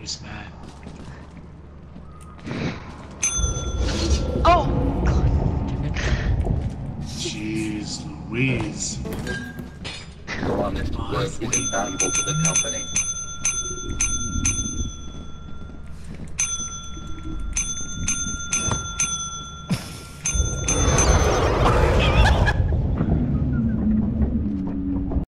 was mad. Oh! Jeez Louise. Your honest work is invaluable to the company.